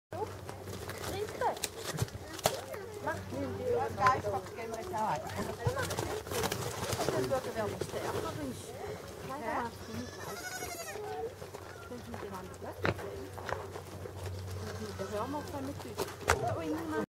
Kijk, pak ik even met jou uit. Dat wil ik wel bestellen. Nog eens. Kijk, maar het is niet uit. Het is niet in aan de plek. Dat is wel nog van de